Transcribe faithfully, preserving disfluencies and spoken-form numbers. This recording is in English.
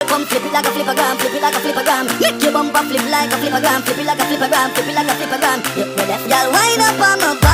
Come flip it like a flippergram, flip it like a flippergram. Make your bumper flip like a flippergram, flip it like a flippergram, flip it like a flippergram. You left, girl, wind up on my back.